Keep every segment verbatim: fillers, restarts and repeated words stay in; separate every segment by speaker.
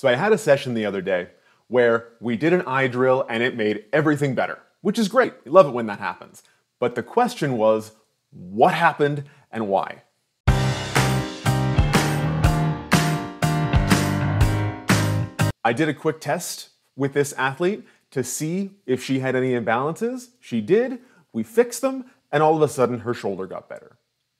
Speaker 1: So I had a session the other day where we did an eye drill and it made everything better, which is great. We love it when that happens. But the question was, what happened and why? I did a quick test with this athlete to see if she had any imbalances. She did, we fixed them, and all of a sudden her shoulder got better.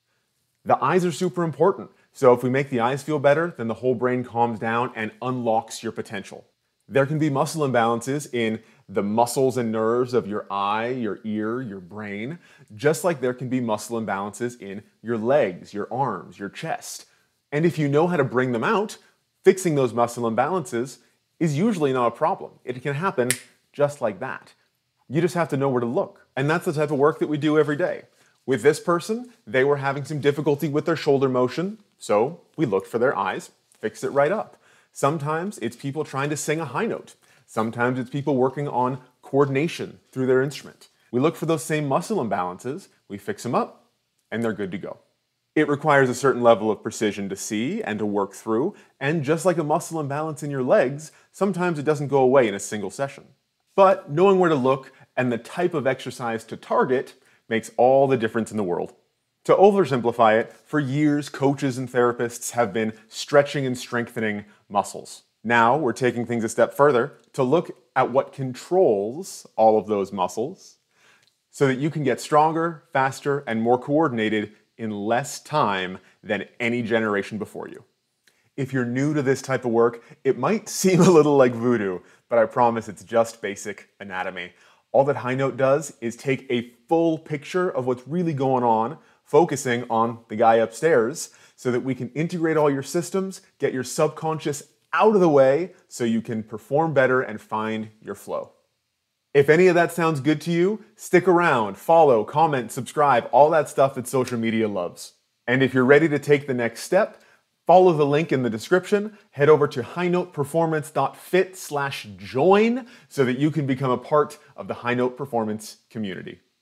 Speaker 1: The eyes are super important. So if we make the eyes feel better, then the whole brain calms down and unlocks your potential. There can be muscle imbalances in the muscles and nerves of your eye, your ear, your brain, just like there can be muscle imbalances in your legs, your arms, your chest. And if you know how to bring them out, fixing those muscle imbalances is usually not a problem. It can happen just like that. You just have to know where to look. And that's the type of work that we do every day. With this person, they were having some difficulty with their shoulder motion, so we looked for their eyes, fixed it right up. Sometimes it's people trying to sing a high note. Sometimes it's people working on coordination through their instrument. We look for those same muscle imbalances, we fix them up, and they're good to go. It requires a certain level of precision to see and to work through, and just like a muscle imbalance in your legs, sometimes it doesn't go away in a single session. But knowing where to look and the type of exercise to target makes all the difference in the world. To oversimplify it, for years coaches and therapists have been stretching and strengthening muscles. Now we're taking things a step further to look at what controls all of those muscles so that you can get stronger, faster, and more coordinated in less time than any generation before you. If you're new to this type of work, it might seem a little like voodoo, but I promise it's just basic anatomy. All that high note does is take a full picture of what's really going on, focusing on the guy upstairs, so that we can integrate all your systems, get your subconscious out of the way so you can perform better and find your flow. If any of that sounds good to you, stick around, follow, comment, subscribe, all that stuff that social media loves. And if you're ready to take the next step, follow the link in the description, head over to highnoteperformance.fit slash join so that you can become a part of the High Note Performance community.